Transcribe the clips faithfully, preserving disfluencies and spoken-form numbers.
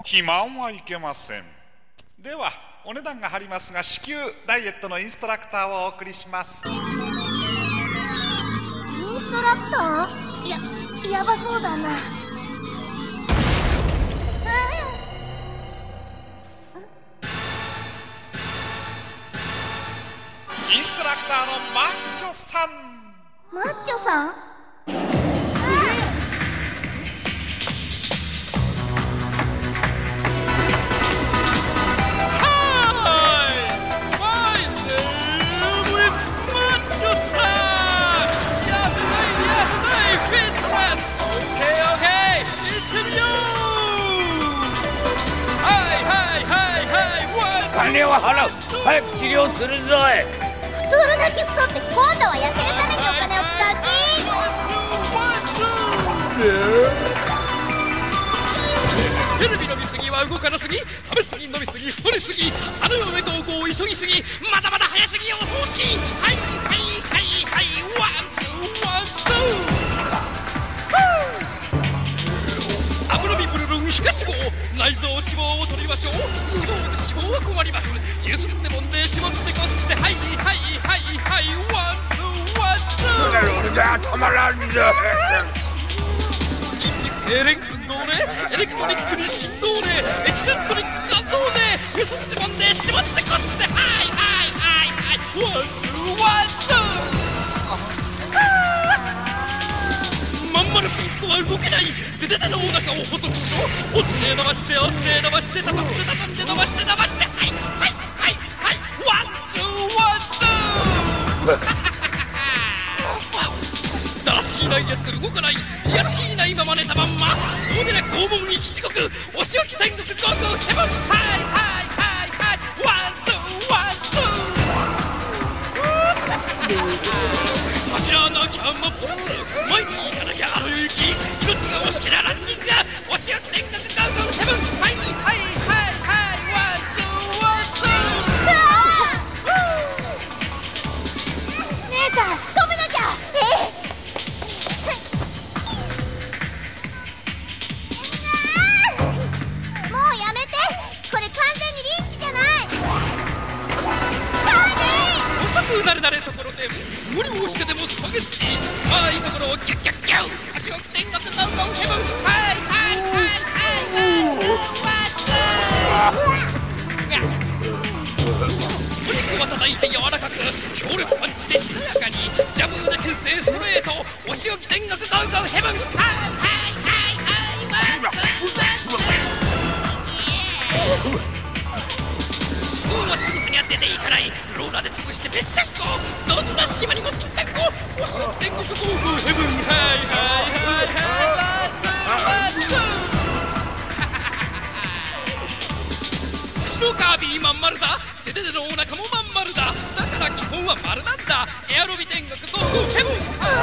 肥満はいけません。ではお値段が張りますが、至急ダイエットのインストラクターをお送りします。 インストラクター？や、やばそうだな。 インストラクターのマッチョさん。 マッチョさん？ 金を払う。早く治療するぞい。 太るだけ太って今度は痩せるためにお金を使う気？ テレビ飲みすぎは動かなすぎ、食べすぎ飲みすぎ太りすぎ、あの嫁同行を急ぎすぎ、まだまだ早すぎ遅し。はいはいはいはい、ワンツーワンツー。脂身ブルルン皮下脂肪、内臓脂肪を取りましょう。脂肪で脂肪は困ります。ゆすってもんで絞ってこすって、はいはいはいはい、ワンツーワンツー。 なるほど、たまらんぞ。 筋肉痙攣運動ね、エレクトリックに振動ね、エキセントリック感動ね、ゆすってもんで絞ってこすって、はいはいはいはい、ワンツーワンツー。まんまるピンクは動けない。でででのお腹を細くしろ。折って伸ばして折って伸ばして、畳んで畳んで伸ばして伸ばして、はいはいはいはい、ワンツーワンツー。だらしないやつ動かない、やる気ないまま寝たまんま、ここでな拷問一時刻、お仕置き天国ゴーゴーヘブン、はいはいはいはい、ワンツーワンツー。走らなきゃ真っ二つ、前に行かなきゃ歩き、命が惜しけりゃランニング、お仕置き天国ゴーゴーヘブン、はいはいはいはい、ワンツーワンツー。 姉さん、止めなきゃ。えもうやめて。これ完全にリンチじゃない。 遅くなれなれところで無理をしてでもスパゲッティ、狭いところをギュッギュッギュッ、足を天国ゴーゴーヘブン、はいはいはいはい、ワンツーワンツー。お肉を叩いて柔らかく、強力パンチでしなやかに、ジャブで牽制ストレート、お仕置き天国ゴーゴーヘブン、はいはいはいはい、ワンツーワンツー。脂肪はつぶさには出ていかない。ローラーで潰してぺっちゃんこ、どんな隙間にもぴったんこ、お仕置き天国ゴーゴーヘブン、はいはいはいはい、ワンツーワンツー。腰のカービィまん丸だ、デデデのお腹もまん丸だ、だから基本は丸なんだ。エアロビ天国ゴーゴーヘブン、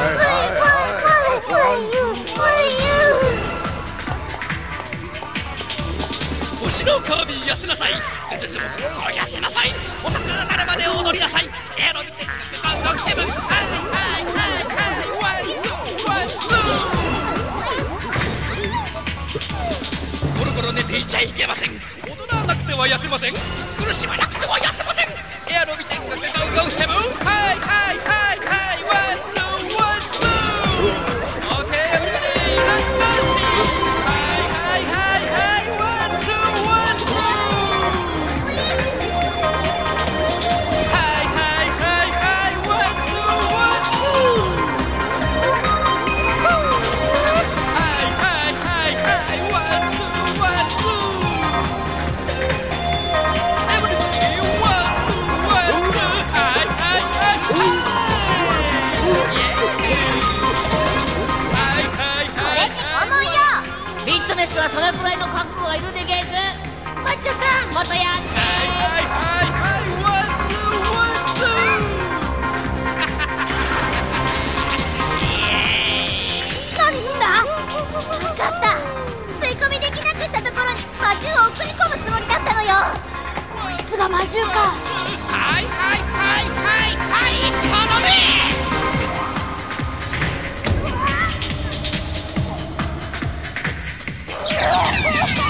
腰のカービィ痩せなさい、デデデもそろそろ痩せなさい、遅くなるまで踊りなさい、エアロビ天国ゴーゴーヘブン、はいはいはいはい、ワンツーワンツー。ゴロゴロ寝ていちゃいけません。踊らなくては痩せません。苦しまなくては痩せません。エアロビ天国ゴーゴーヘブン、はいはいはいはい、ワンツーワンツー。オーケーエブリバディ、ラッツダンシング、はいはいはいはい、ワンツーワンツー。はいはいはいはい、ワンツーワンツー。はいはいはいはい、ワンツーワンツー。エブリバディ、ワンツーワンツー。はいはいはいはい。イエーイ。はいはいこはいれって拷問よ。 フィットネスはそのくらいの覚悟がいるでゲース。マッチョさん、もっとやって。 はいはいはい、ワンツーワンツー。 何すんだ？分かった。吸い込みできなくしたところに魔獣を送り込むつもりだったのよ。こいつが魔獣か。 はいはいはいはいはい、頼め。 うわっ